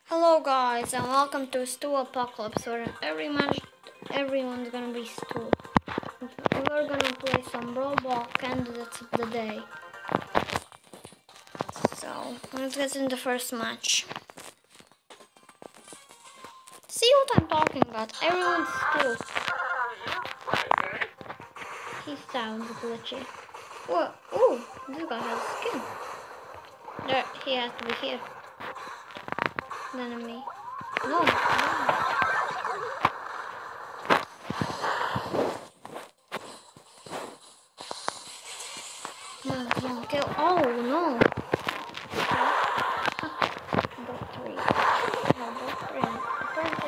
Hello guys and welcome to Stew Apocalypse where everyone's gonna be Stew. We're gonna play some Roblox candidates of the day. So let's get in the first match. See what I'm talking about? Everyone's Stew. He sounds glitchy. Whoa, ooh, this guy has skin. There, he has to be here. Than me. No. Come on, kill. Oh no. About three. No, about three. Apparently,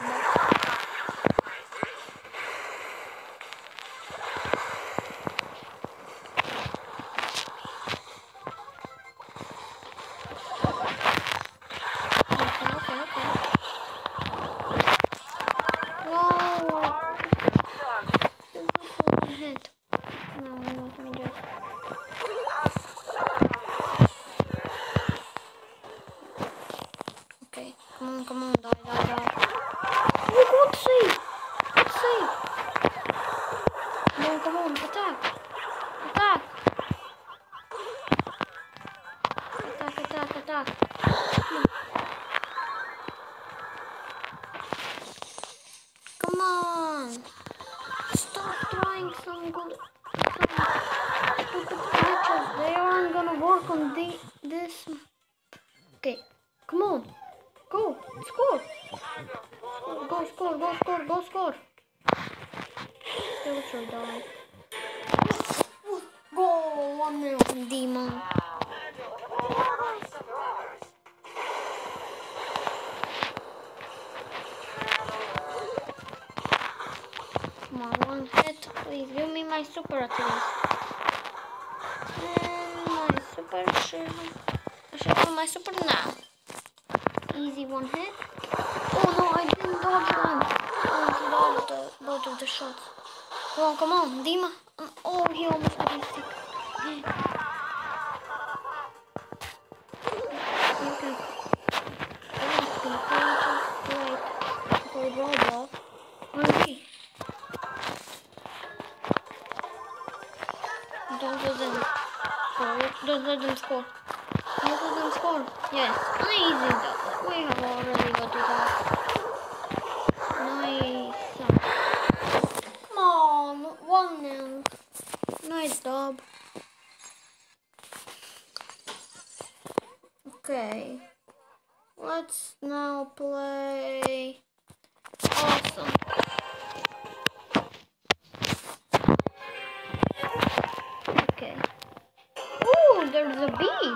Come on, die. Oh, good save! Come on, attack! Attack! Come on! Stop trying some stupid matches. They aren't gonna work on this. Okay, come on! Go! Score! Go score! Still should die. Go! 1-0 Demon. Come on, one hit. Please give me my super at least. And my super I should have my super now. Easy one hit. Oh no, I didn't dodge one. I dodged both of the shots. Come on, Dima. Oh, he almost got me sick. Okay. Wait for Roblox. Okay. Don't let them score. Don't let them score. Yes, easy though. We have already got it off. Nice. Come on, 1-0. Nice job. Okay. Let's now play. Awesome. Okay. Ooh, there's a bee.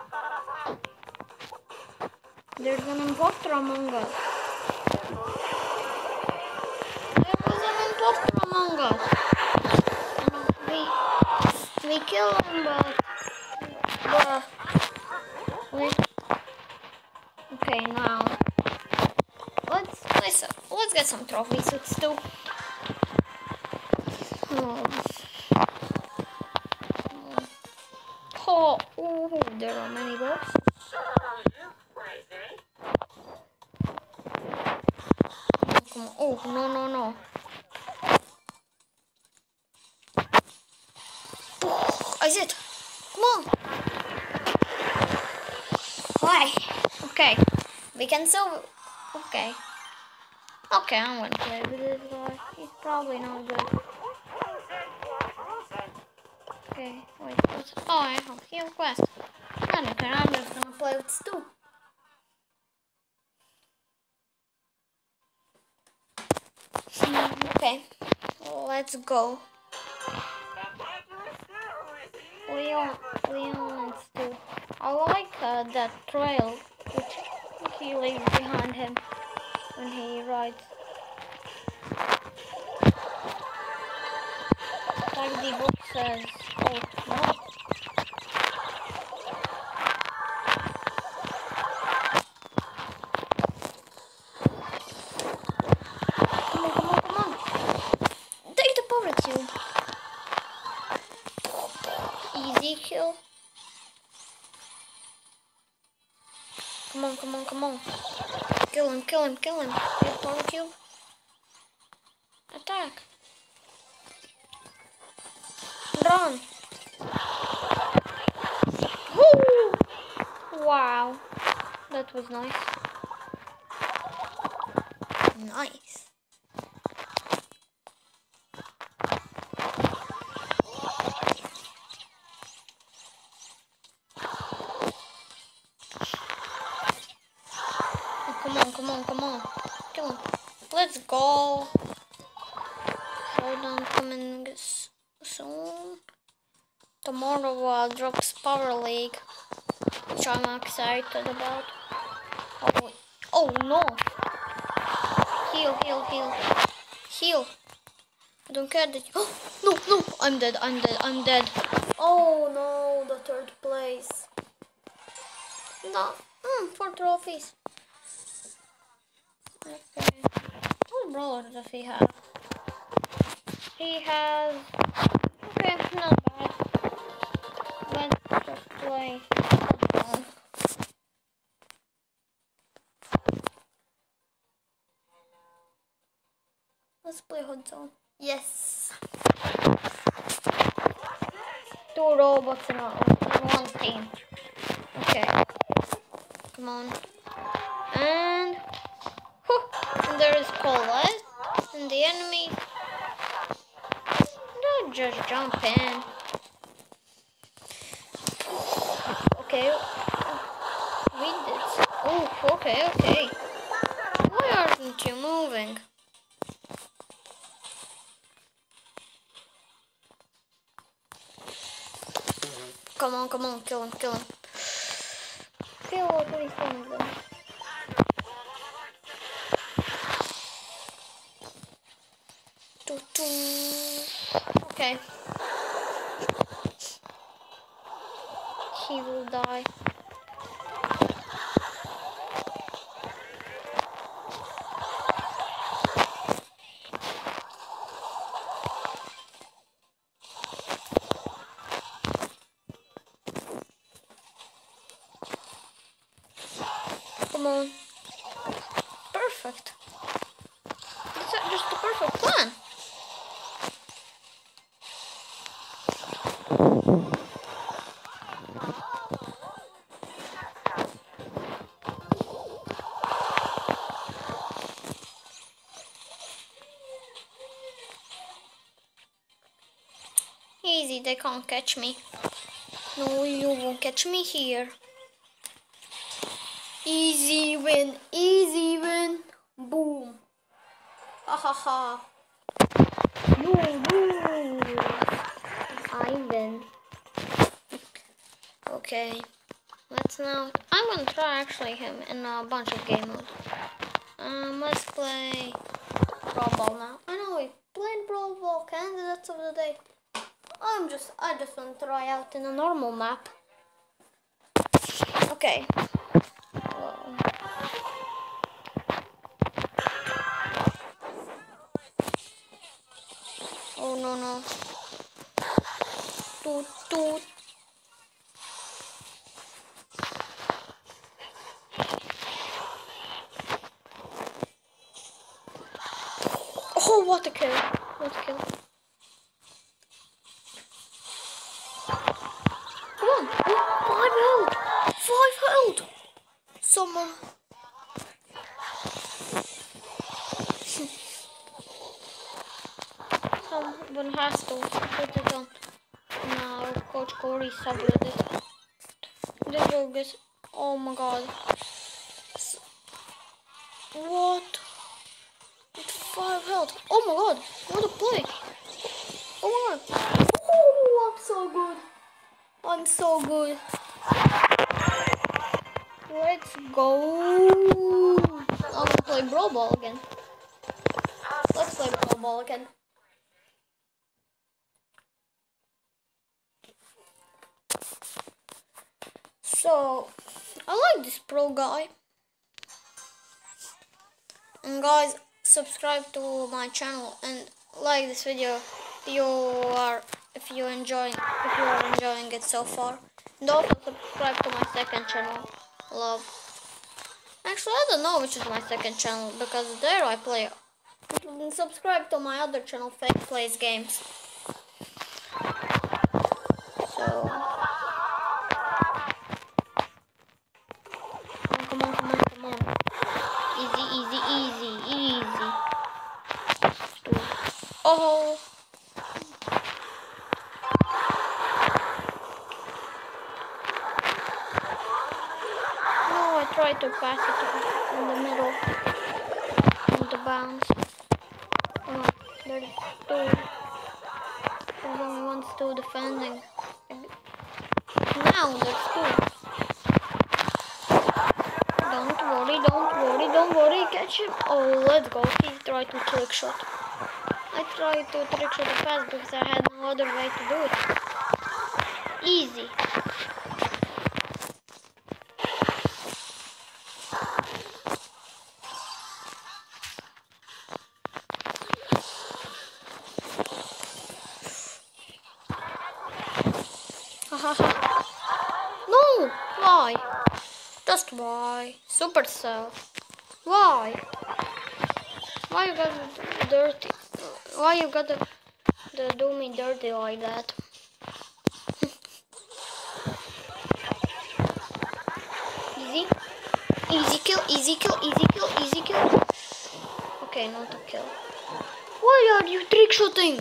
There's an imposter among us. We kill him, but wait. Okay, now let's get some trophies. It's still. Oh, there are many bots. Come on. Oh, no. Is it? Come on. Why? Okay. We can still. Okay, I'm gonna play with this guy. He's probably not good. Okay, wait. Oh, I have heal quest. I don't care. I'm just gonna play with Stu. Okay, let's go. Leon and Stu. I like that trail which he leaves behind him when he rides. Like the book says. Oh no. Come on. Take the power tube. Easy kill. Come on, come on, come on. Kill him, kill him, kill him. Power kill. Attack. Run. Woo! Wow. That was nice. Nice. Come on, come on, come on. Come on. Let's go. Showdown coming soon. Tomorrow drops Power League, which I'm excited about. Oh no! Heal, heal, heal. Heal. I don't care that you... Oh, no, no! I'm dead, I'm dead, I'm dead. Oh no, the third place. No. 4 trophies. Okay. What brawlers does he have? He has... Okay, not bad. Let's just play. Let's play Hot Zone. Yes. 2 robots in one team. Okay. Come on. And... Whew, and there is Colette. And the enemy... Don't just jump in. Okay. We did. Oh, okay, okay. Why aren't you moving? Come on, kill him, kill him. Kill at least one of them. Okay. He will die. Come on. Perfect. It's just the perfect plan. Easy, they can't catch me. No, you won't catch me here. Easy win, easy win. Boom. Ha ha ha. You lose. I win. Okay. Let's now. I'm gonna try actually him in a bunch of game modes. Let's play Brawl Ball now. I know we played Brawl Ball candidates of the day. I just want to try out in a normal map. Okay. Oh no no. Toot toot. Oh, what a kill. What a kill. Come on. Oh, 5 health. 5 health. Someone. Someone has to put it on. Now, Coach Corey subbed it. The rogue is. Oh my god. What? It's 5 health. Oh my god. What a play. Oh my god. Oh, I'm so good. I'm so good. Let's go. I'm gonna play Brawl Ball again. Let's play Brawl Ball again. So, I like this pro guy. And guys, subscribe to my channel and like this video if you are enjoying it so far. And also subscribe to my second channel, Love Actually, I don't know which is my second channel because there I play. Subscribe to my other channel, Fake Plays Games. So, come on. Easy. Oh. No, I tried to pass it in the middle. In the bounce. Come on, there's two. There's only one still defending. Now there's two. Don't worry, catch him. Oh, let's go. He tried to trick shot. I tried to trick shot the pass because I had no other way to do it. Easy. No! Why? Just why? Supercell. Why? Why you gotta dirty? Why you gotta do me dirty like that? Easy kill. Okay, not a kill. Why are you trick shooting?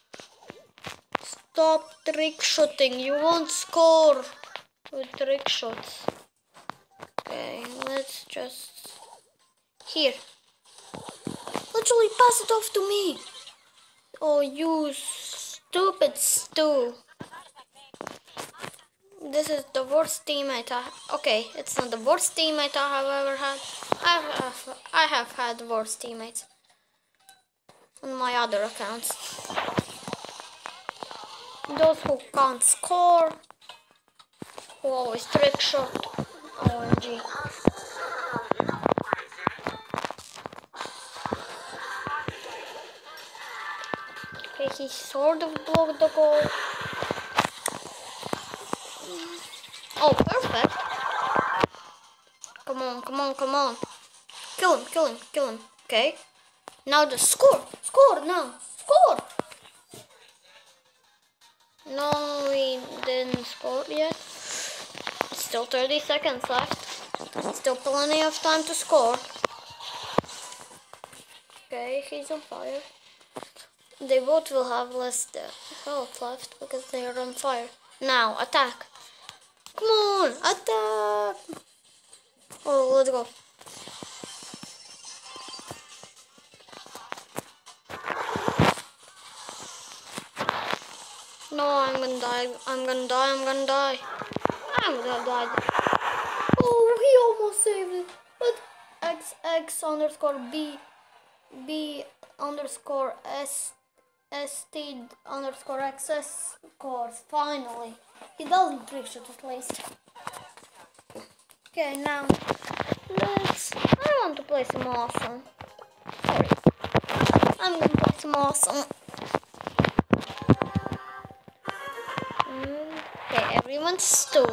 Stop trick shooting. You won't score with trick shots. Okay, let's just... Here. Literally pass it off to me. Oh, you stupid Stu. This is the worst teammate okay, it's not the worst teammate I have ever had. I have had worse teammates on my other accounts. Those who can't score, who always trick shot. OMG. Okay, he sort of blocked the goal. Oh, perfect. Come on. Kill him. Okay. Now just score now. Score. No, we didn't score yet. Still 30 seconds left. Still plenty of time to score. Okay, he's on fire. They both will have less health left because they are on fire. Now, attack. Come on, attack. Oh, let's go. No, I'm gonna die. I'm gonna die. Oh, he almost saved it. But XX underscore B underscore ST underscore XS scores. Finally. He doesn't trick shot at least. Okay, now I want to play some awesome. Sorry. I'm gonna play some awesome. Okay, everyone's still.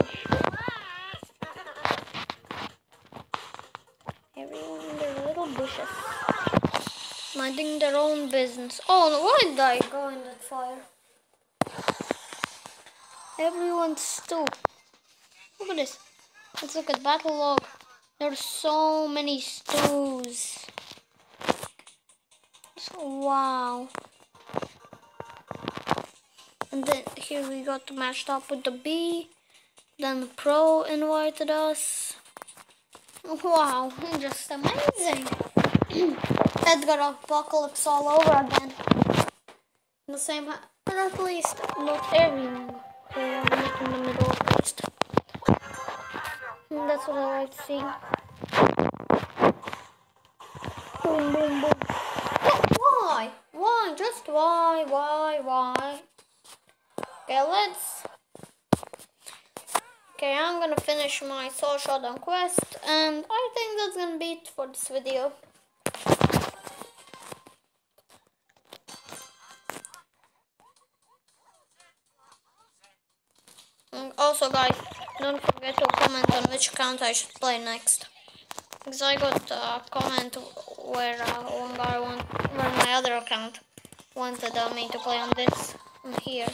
Everyone in their little bushes. Minding their own business. Oh no, why did I go in that fire? Everyone's still. Look at this. Let's look at battle log. There's so many stews. Wow. And then here we got matched up with the B. Then the pro invited us. Wow, just amazing. Edgar Apocalypse all over again. The same, but at least not everyone. Okay, I'm not in the middle at least. And that's what I like to see. Boom. Why? Why? Just why? Okay, I'm gonna finish my Soul Showdown quest, and I think that's gonna be it for this video. And also guys, don't forget to comment on which account I should play next. Because I got a comment where one guy where my other account wanted me to play on this on here.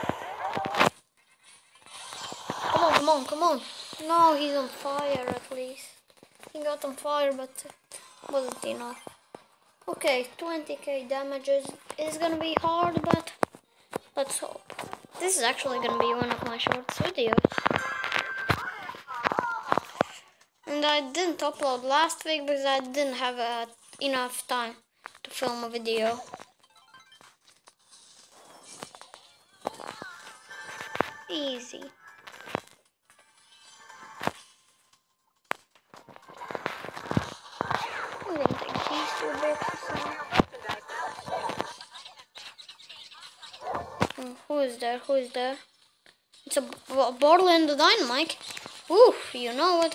Come on, come on, come on. No, he's on fire at least. He got on fire, but wasn't enough. Okay, 20k damages is gonna be hard, but let's hope. This is actually gonna be one of my shorts videos. And I didn't upload last week because I didn't have enough time to film a video. Easy. I'm gonna take these 2 boxes now. Who is there? Who is there? It's a Borderland Dynamite. Oof, you know what?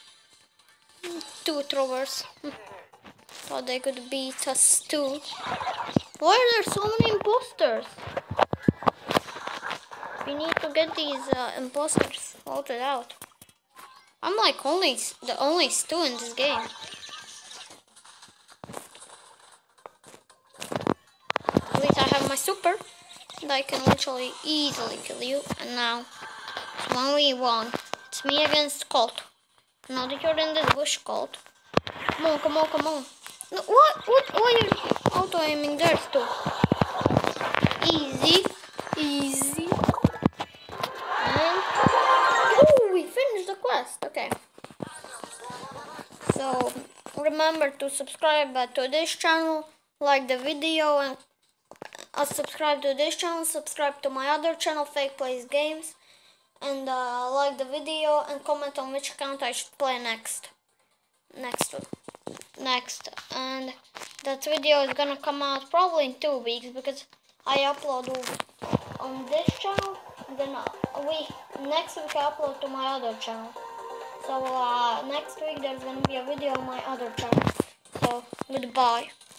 2 throwers. Thought they could beat us too. Why are there so many imposters? We need to get these imposters sorted out. I'm like the only Stu in this game. At least I have my super. And I can literally easily kill you. And now, it's 1v1. It's me against Colt. Now that you're in this bush, Colt. Come on, come on, come on. No, what? Why are you auto-aiming there, Stu? Easy. Easy. And... oh, we finished the quest. Okay. So, remember to subscribe to this channel, like the video, and subscribe to this channel, subscribe to my other channel, Fake Plays Games, and like the video and comment on which account I should play next. And that video is gonna come out probably in 2 weeks because I upload on this channel, and then next week I upload to my other channel. So next week there's gonna be a video on my other channel. So goodbye.